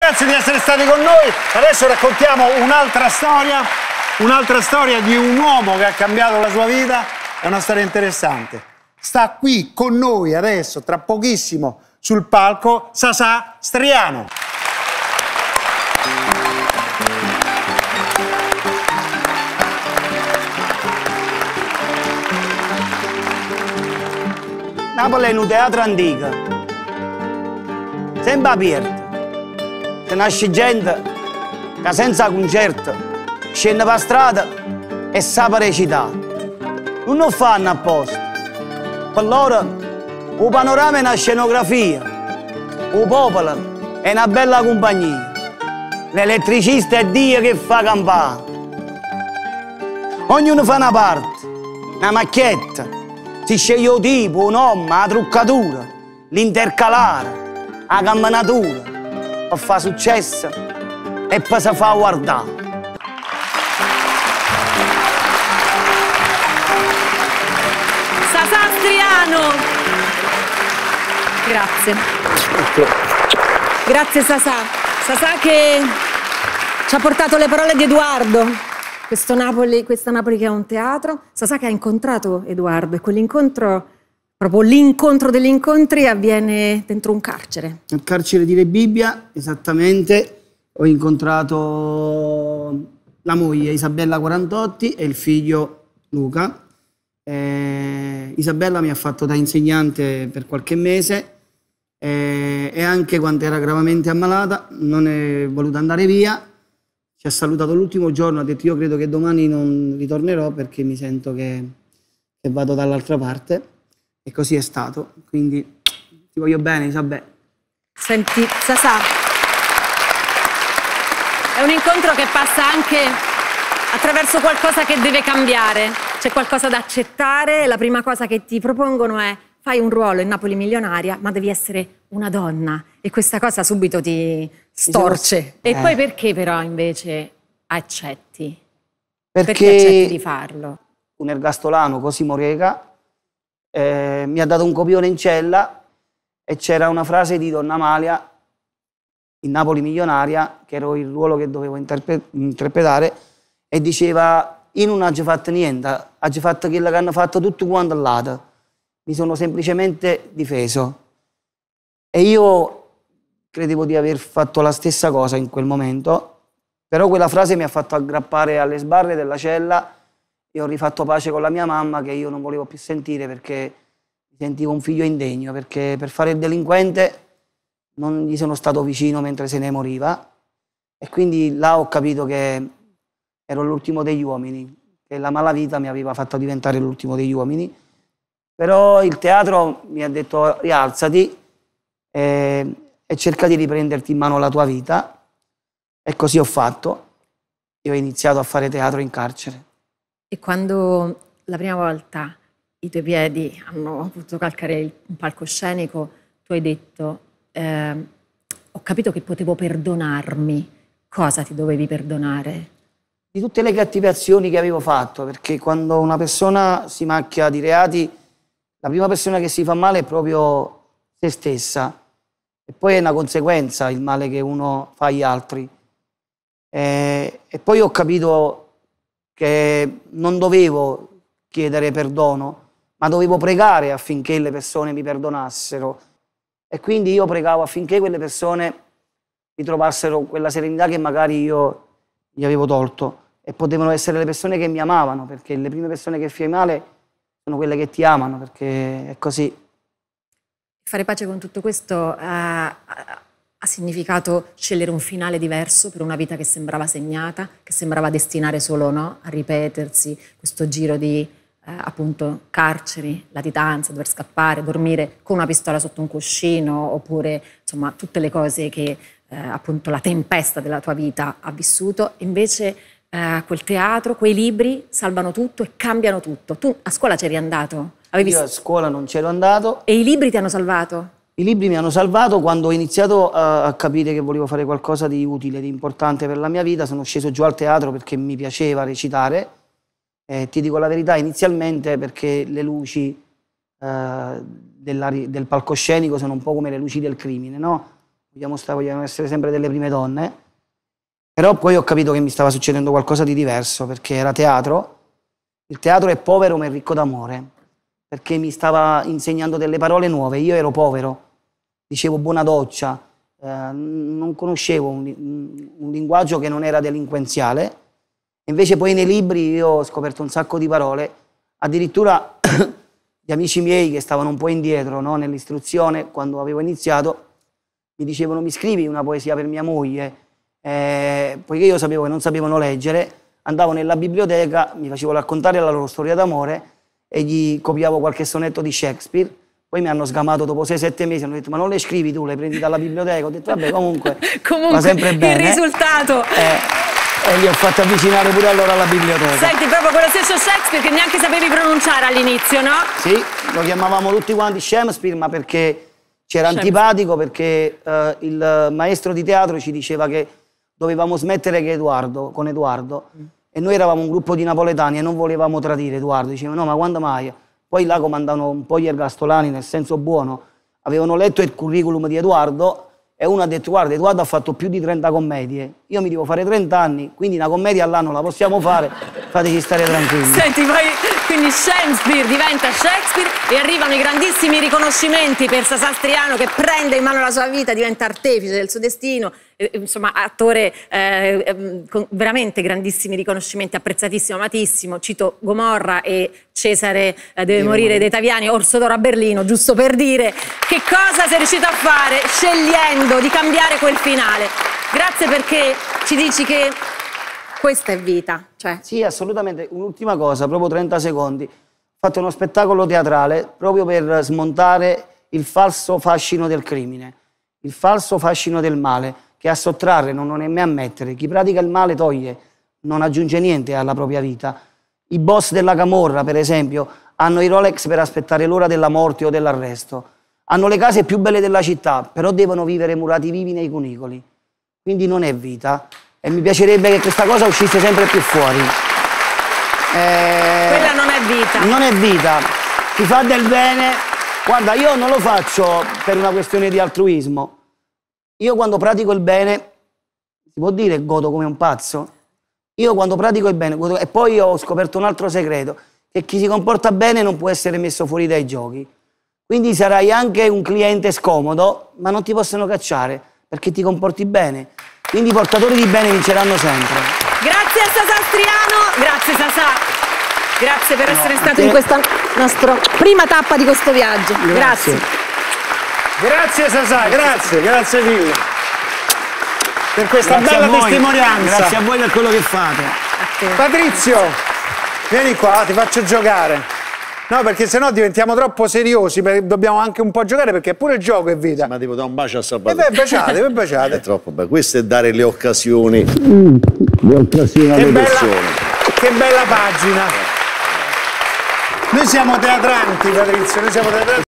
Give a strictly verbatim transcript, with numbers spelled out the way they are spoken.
grazie di essere stati con noi. Adesso raccontiamo un'altra storia, un'altra storia di un uomo che ha cambiato la sua vita. È una storia interessante. Sta qui con noi adesso, tra pochissimo, sul palco, Sasà Striano. Napoli è un teatro antico, sempre aperto. Che nasce gente che senza concerto scende per strada e sa recitare. Non lo fanno apposta. Per loro un panorama è una scenografia, un popolo è una bella compagnia. L'elettricista è Dio che fa campare. Ognuno fa una parte, una macchietta. Si sceglie il tipo, un nome, la truccatura, l'intercalare, la campanatura, per fare successo e poi si fa guardare. Sasà Striano! Grazie. Grazie Sasà. Sasà che ci ha portato le parole di Edoardo. Questo Napoli, questa Napoli che è un teatro. Sasà che ha incontrato Edoardo e quell'incontro, proprio l'incontro degli incontri, avviene dentro un carcere. Nel carcere di Rebibbia, esattamente, ho incontrato la moglie Isabella Quarantotti e il figlio Luca. Eh, Isabella mi ha fatto da insegnante per qualche mese eh, e anche quando era gravemente ammalata non è voluta andare via. Ci ha salutato l'ultimo giorno, ha detto io credo che domani non ritornerò perché mi sento che, che vado dall'altra parte, e così è stato, quindi ti voglio bene Isabella. Senti, Sasà, è un incontro che passa anche attraverso qualcosa che deve cambiare, c'è qualcosa da accettare, la prima cosa che ti propongono è fai un ruolo in Napoli Milionaria, ma devi essere una donna, e questa cosa subito ti storce. E eh. poi perché però invece accetti? Perché, perché accetti di farlo? Un ergastolano, Cosimo Rega, eh, mi ha dato un copione in cella e c'era una frase di Donna Amalia in Napoli Milionaria, che ero il ruolo che dovevo interpre interpretare, e diceva io non ho fatto niente, ho fatto quello che hanno fatto tutti quanti all'altro. Mi sono semplicemente difeso. E io credevo di aver fatto la stessa cosa in quel momento, però quella frase mi ha fatto aggrappare alle sbarre della cella e ho rifatto pace con la mia mamma, che io non volevo più sentire perché mi sentivo un figlio indegno, perché per fare il delinquente non gli sono stato vicino mentre se ne moriva, e quindi là ho capito che ero l'ultimo degli uomini, che la malavita mi aveva fatto diventare l'ultimo degli uomini. Però il teatro mi ha detto rialzati e, e cerca di riprenderti in mano la tua vita, e così ho fatto. Io ho iniziato a fare teatro in carcere. E quando la prima volta i tuoi piedi hanno potuto calcare un palcoscenico, tu hai detto eh, ho capito che potevo perdonarmi. Cosa ti dovevi perdonare? Di tutte le cattive azioni che avevo fatto, perché quando una persona si macchia di reati, la prima persona che si fa male è proprio se stessa, e poi è una conseguenza il male che uno fa agli altri. E, e poi ho capito che non dovevo chiedere perdono, ma dovevo pregare affinché le persone mi perdonassero. E quindi io pregavo affinché quelle persone ritrovassero quella serenità che magari io gli avevo tolto, e potevano essere le persone che mi amavano, perché le prime persone che fai male sono quelle che ti amano, perché è così. Fare pace con tutto questo ha, ha, ha significato scegliere un finale diverso per una vita che sembrava segnata, che sembrava destinare solo, no, a ripetersi, questo giro di eh, appunto carceri, latitanza, dover scappare, dormire con una pistola sotto un cuscino, oppure insomma tutte le cose che eh, appunto la tempesta della tua vita ha vissuto. Invece eh, quel teatro, quei libri salvano tutto e cambiano tutto. Tu a scuola c'eri andato? Avevi... Io a scuola non c'ero andato. E i libri ti hanno salvato? I libri mi hanno salvato. Quando ho iniziato a, a capire che volevo fare qualcosa di utile, di importante per la mia vita, sono sceso giù al teatro perché mi piaceva recitare. Eh, ti dico la verità, inizialmente perché le luci eh, della, del palcoscenico sono un po' come le luci del crimine, no? vogliamo, stare, vogliamo essere sempre delle prime donne, però poi ho capito che mi stava succedendo qualcosa di diverso, perché era teatro, il teatro è povero ma è ricco d'amore, perché mi stava insegnando delle parole nuove, io ero povero, dicevo buona doccia, eh, non conoscevo un, un linguaggio che non era delinquenziale, invece poi nei libri io ho scoperto un sacco di parole, addirittura gli amici miei che stavano un po' indietro, no, nell'istruzione, quando avevo iniziato, mi dicevano mi scrivi una poesia per mia moglie, eh, poiché io sapevo che non sapevano leggere, andavo nella biblioteca, mi facevo raccontare la loro storia d'amore e gli copiavo qualche sonetto di Shakespeare, poi mi hanno sgamato dopo sei sette mesi, hanno detto ma non le scrivi tu, le prendi dalla biblioteca, ho detto vabbè comunque, comunque va sempre bene. Il risultato... Eh, e li ho fatti avvicinare pure allora alla biblioteca. Senti, proprio quello stesso Shakespeare che neanche sapevi pronunciare all'inizio, no? Sì, lo chiamavamo tutti quanti Shakespeare, ma perché c'era antipatico, perché eh, il maestro di teatro ci diceva che dovevamo smettere che Edoardo, con Edoardo, mm. e noi eravamo un gruppo di napoletani e non volevamo tradire Edoardo, dicevano no, ma quando mai? Poi là comandavano un po' gli ergastolani, nel senso buono, avevano letto il curriculum di Edoardo e uno ha detto guarda Edoardo ha fatto più di trenta commedie, io mi devo fare trenta anni, quindi una commedia all'anno la possiamo fare, fateci stare tranquilli. Senti, poi quindi Shakespeare diventa Shakespeare e arrivano i grandissimi riconoscimenti per Sasastriano che prende in mano la sua vita, diventa artefice del suo destino, eh, insomma attore eh, con veramente grandissimi riconoscimenti, apprezzatissimo, amatissimo, cito Gomorra e Cesare eh, deve morire dei Taviani, Orso d'Oro a Berlino, giusto per dire che cosa sei riuscito a fare scegliendo di cambiare quel finale. Grazie perché ci dici che questa è vita. Cioè. Sì, assolutamente. Un'ultima cosa, proprio trenta secondi. Ho fatto uno spettacolo teatrale proprio per smontare il falso fascino del crimine, il falso fascino del male, che a sottrarre non, non è mai ammettere. Chi pratica il male toglie, non aggiunge niente alla propria vita. I boss della camorra, per esempio, hanno i Rolex per aspettare l'ora della morte o dell'arresto. Hanno le case più belle della città, però devono vivere murati vivi nei cunicoli. Quindi non è vita. E mi piacerebbe che questa cosa uscisse sempre più fuori. Eh, Quella non è vita. Non è vita. Ti fa del bene. Guarda, io non lo faccio per una questione di altruismo. Io quando pratico il bene, si può dire godo come un pazzo? Io quando pratico il bene, godo... e poi ho scoperto un altro segreto, che chi si comporta bene non può essere messo fuori dai giochi. Quindi sarai anche un cliente scomodo, ma non ti possono cacciare, perché ti comporti bene. Quindi i portatori di bene vinceranno sempre. Grazie a Sasastriano, grazie Sasà, grazie per essere no, stato te... in questa nostra prima tappa di questo viaggio. Grazie. Grazie, grazie Sasà, grazie, grazie mille. Per questa grazie bella testimonianza. Grazie a voi per quello che fate. Patrizio, vieni qua, ti faccio giocare. No, perché sennò diventiamo troppo seriosi, dobbiamo anche un po' giocare perché pure il gioco è vita. Ma devo dare un bacio a Salvatore. E beh, baciate, beh, baciate. È troppo bello. Questo è dare le occasioni. Mm, le occasioni alle bella, persone. Che bella pagina. Noi siamo teatranti, Patrizio, noi siamo teatranti.